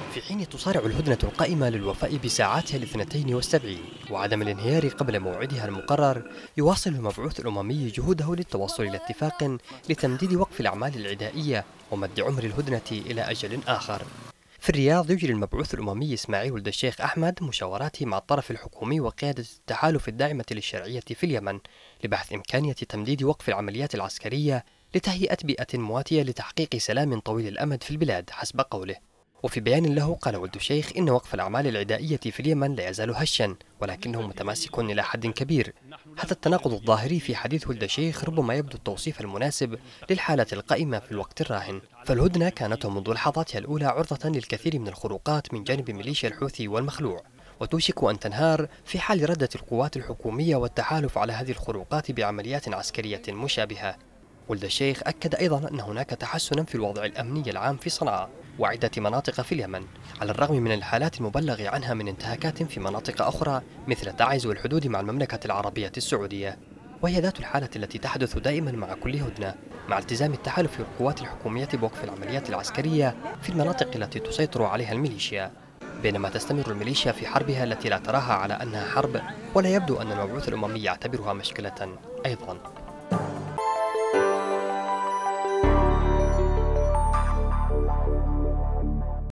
في حين تصارع الهدنة القائمة للوفاء بساعاتها ال72 وعدم الانهيار قبل موعدها المقرر، يواصل المبعوث الأممي جهوده للتوصل إلى اتفاق لتمديد وقف الأعمال العدائية ومد عمر الهدنة إلى أجل آخر. في الرياض يجري المبعوث الأممي إسماعيل ولد الشيخ أحمد مشاوراته مع الطرف الحكومي وقيادة التحالف الداعمة للشرعية في اليمن لبحث إمكانية تمديد وقف العمليات العسكرية لتهيئة بيئة مواتية لتحقيق سلام طويل الأمد في البلاد حسب قوله. وفي بيان له قال ولد الشيخ إن وقف الأعمال العدائية في اليمن لا يزال هشا ولكنه متماسك إلى حد كبير. هذا التناقض الظاهري في حديث ولد الشيخ ربما يبدو التوصيف المناسب للحالة القائمة في الوقت الراهن، فالهدنة كانت منذ لحظاتها الأولى عرضة للكثير من الخروقات من جانب ميليشيا الحوثي والمخلوع، وتوشك أن تنهار في حال ردت القوات الحكومية والتحالف على هذه الخروقات بعمليات عسكرية مشابهة. ولد الشيخ أكد أيضا أن هناك تحسنا في الوضع الأمني العام في صنعاء وعدة مناطق في اليمن، على الرغم من الحالات المبلغ عنها من انتهاكات في مناطق أخرى مثل تعز والحدود مع المملكة العربية السعودية، وهي ذات الحالة التي تحدث دائما مع كل هدنة، مع التزام التحالف والقوات الحكومية بوقف العمليات العسكرية في المناطق التي تسيطر عليها الميليشيا، بينما تستمر الميليشيا في حربها التي لا تراها على أنها حرب، ولا يبدو أن المبعوث الأممي يعتبرها مشكلة أيضا.